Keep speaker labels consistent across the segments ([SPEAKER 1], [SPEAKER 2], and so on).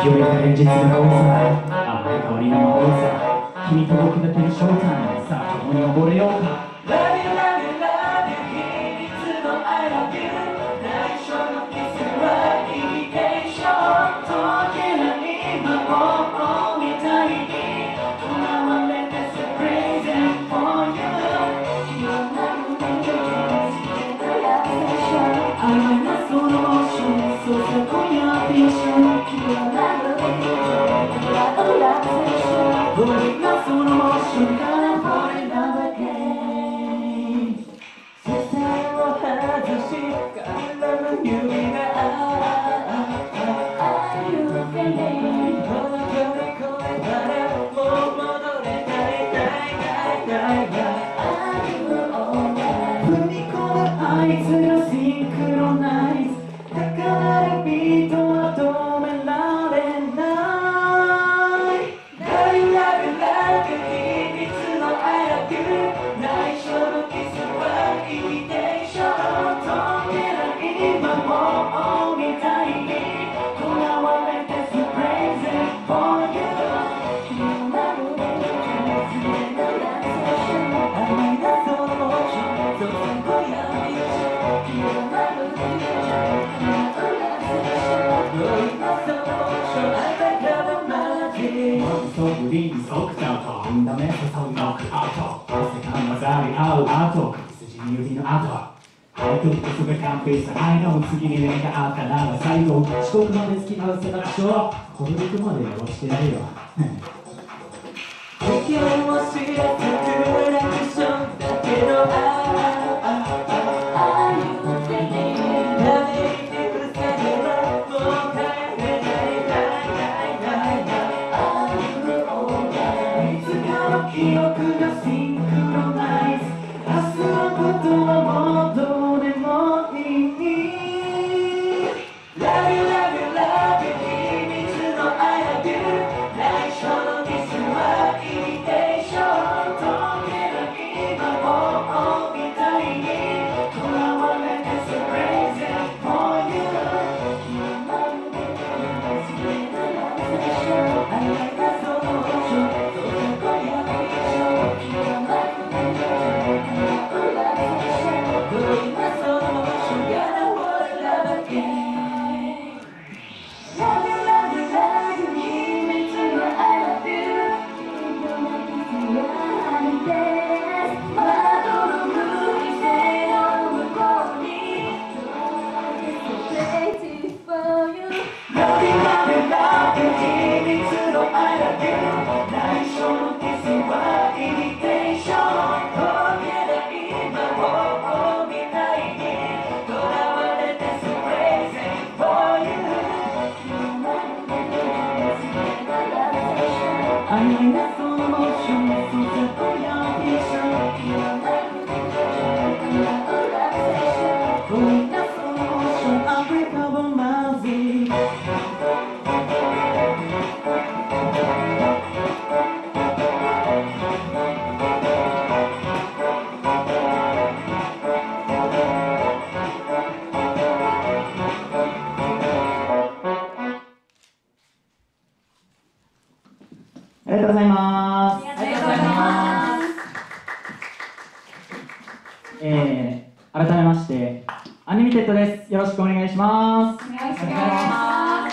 [SPEAKER 1] より現実が多さ甘い香りの魔法さ君と僕だけのショータイムさあ共に溺れようか Love you, love you, love you 秘密の I love you 内緒のキスはイミテーション解けない魔法みたいにとらわれて Present for you 甘いなそのモーションそうさ今夜はピーション君はラブ僕がそのモーションから Forever again 視線を外し体の指がAre you feeling この距離越えたらもう戻れないAre you alright 踏み込むあいつのシンクロナイズ高鳴るビートは止められないLove you, love you, love you 秘密の I love you 内緒のキスはイミテーション解けない魔法みたいにとらわれて Present for you 君のラブで君のラブセッション甘いなそのモーションそうさ今夜はピーション君のラブで君のラブセッション甘いなそのモーション I love you, magic ソフリンソクターと運ダメさをノックアウト汗が混ざり合う後筋に指の跡相手とすべ完璧さ間も次に目があったなら最後遅刻まで付き合わせた場所ほどくまでよろしてやるよ敵を知らずクラクションだけどAre you feeling ダメに塞げばもう帰れないAre you alright いつかの記憶がシンクロナイズ明日のことはもうどうでもいい Love you, love you, love you 秘密の I love you 内緒のキスはイミテーション解けない魔法みたいにとらわれて Present for you 君のラブで君のラブセッション甘いなそのモーションそうさ今夜はピーション君のラブで君のラブセッション僕がそのモーションから Forever again Love you, love you, love you 秘密の I love you 君のキスは愛です窓の向せの向こうに Waiting for you Love you, love you, love you 秘密の I love you 内緒のキスはイミテーション解けない魔法みたいにとらわれて Present for you 甘いなそのモーションそうさ今夜はピーション君のラブで君のラブセッション甘いなそのモーション Unbreakable magic ありがとうございます。
[SPEAKER 2] ありがとうございます。
[SPEAKER 1] 改めましてアンリミテッドです。よろしくお願いします。
[SPEAKER 2] お願いします。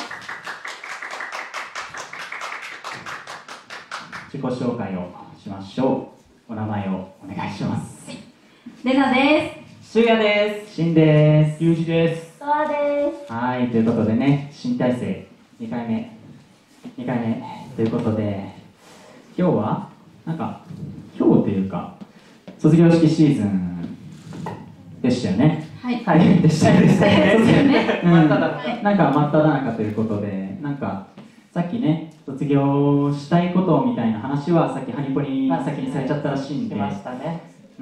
[SPEAKER 1] 自己紹介をしましょう。お名前をお願いします。
[SPEAKER 2] レナです。
[SPEAKER 3] シュウヤです。
[SPEAKER 1] シンです。
[SPEAKER 3] ユージです。
[SPEAKER 2] トアです。
[SPEAKER 1] はい、ということでね、新体制2回目ということで、今日は今日というか卒業式シーズンでしたよね。
[SPEAKER 2] はい
[SPEAKER 1] はい、でしたよ
[SPEAKER 2] ね。
[SPEAKER 1] 真っ只中ということで、さっきね、卒業したいことみたいな話はさっきハニポに先にされちゃったらしいんで、
[SPEAKER 3] ましたね。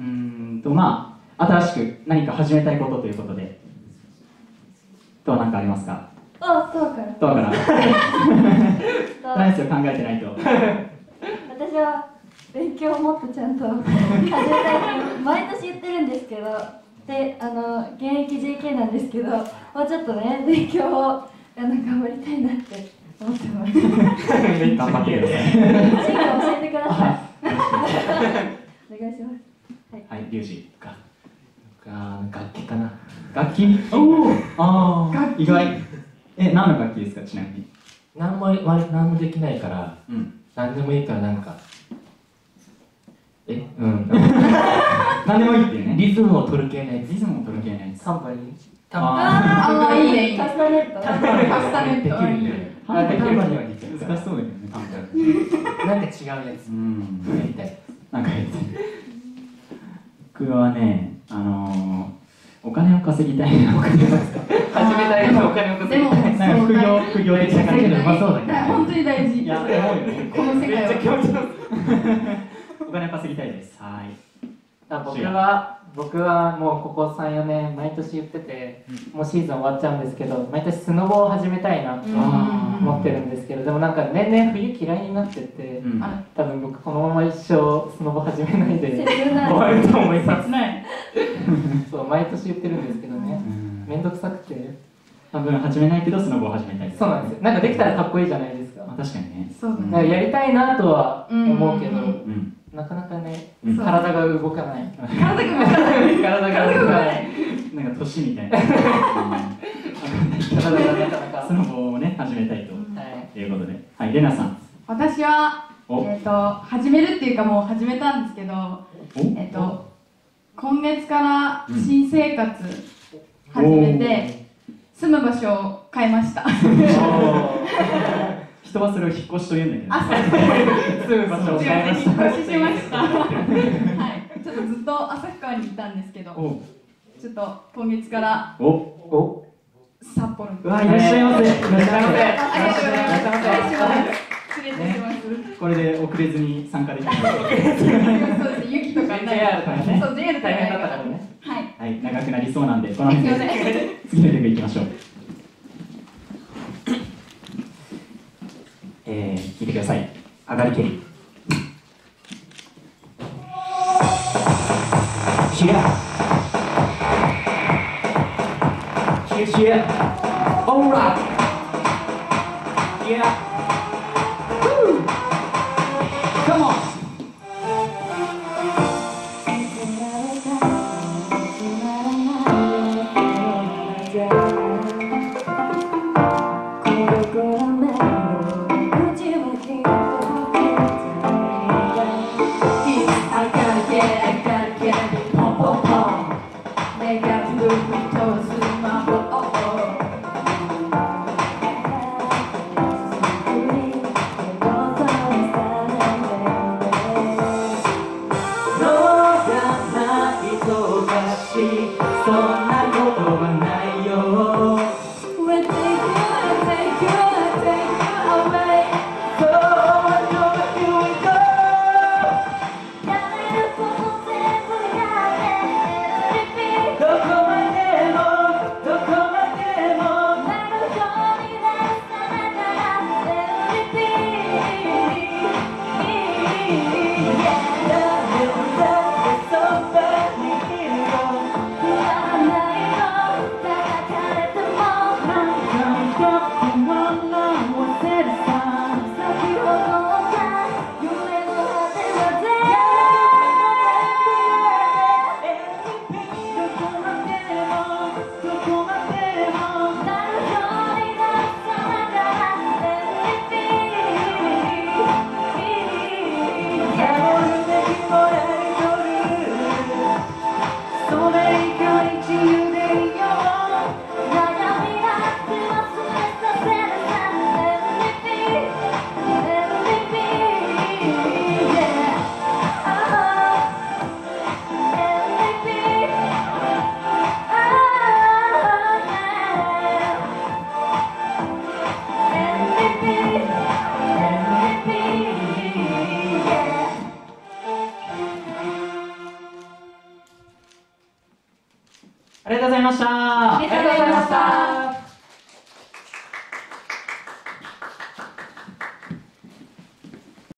[SPEAKER 1] 新しく何か始めたいことということで、何かありますか？
[SPEAKER 2] トアから
[SPEAKER 1] 何ですよ、考えてないと。
[SPEAKER 2] 私は勉強をもっとちゃんと始めたいと毎年言ってるんですけど、で現役 JK なんですけど、もうちょっとね勉強を頑張りたいなって思ってます。
[SPEAKER 3] 頑張ってください。
[SPEAKER 2] 進路教えてください。お願いします。
[SPEAKER 3] はい、リュウジか。楽器かな。
[SPEAKER 4] 楽器？おお、ああ、意外。何の楽器ですか、ちなみに。
[SPEAKER 3] 何もできないから、何でもいいからなんか。
[SPEAKER 4] 何でもいいっていうね。
[SPEAKER 3] リズムを取る系のやつ。
[SPEAKER 4] リズムを取る系のやつ。
[SPEAKER 3] サンバに。
[SPEAKER 2] ああ、いいね。カスタネット。
[SPEAKER 3] カスタネットできるんで。タンバリンはできる。
[SPEAKER 4] 難しそうだよね、タンバリン。
[SPEAKER 3] なんか違うやつ。やりたい。
[SPEAKER 4] なんかやりたい。僕はね、お金を稼ぎたいな。
[SPEAKER 3] 始めたいのお金を稼ぎたい。
[SPEAKER 4] なんか副業的な感じでうまそうだけど。
[SPEAKER 5] 本当に大事。
[SPEAKER 4] いや、思うよね。
[SPEAKER 5] この世界は。
[SPEAKER 4] お金を稼ぎたいです。はい。
[SPEAKER 6] 僕はもうここ3、4年毎年言ってて、もうシーズン終わっちゃうんですけど、毎年スノボを始めたいなと思ってるんですけど、でもなんか年々冬嫌いになってて、多分僕このまま一生スノボ始めないで終わると思います。そう毎年言ってるんですけどね、めんどくさくて
[SPEAKER 4] 多分始めないけどスノボを始めたい。
[SPEAKER 6] そうなんですよ。なんかできたらかっこいいじゃないですか。
[SPEAKER 4] 確かにね。
[SPEAKER 5] そうだね。
[SPEAKER 6] なんかやりたいなとは思うけど、なかなかね、体が動かない。体が動かない。
[SPEAKER 4] なんか年みたいな。体がなかなかスノボをね始めたいということで、はい、レナさん。
[SPEAKER 5] 私は始めるっていうかもう始めたんですけど、今月から新生活始めて住む場所を変えました。
[SPEAKER 4] 人はそれを引っ越しと言うんだけど。
[SPEAKER 6] 住む場所を変えました。
[SPEAKER 5] 引っ越ししました。はい、ちょっとずっと旭川にいたんですけど、ちょっと今月から札幌に。
[SPEAKER 4] うわ、いらっしゃいませ。いらっしゃいませ。
[SPEAKER 5] ありがとうございます。失礼いたします。
[SPEAKER 4] これで遅れずに参加できる。
[SPEAKER 5] そうですね、雪とかない。そう、JR 大変だったからね。
[SPEAKER 4] はい、長くなりそうなんで、この辺で次の曲いきましょう。聞いてください。上がりけり。Cheer. All right. Yeah. Woo. Come on. ありがとうございました。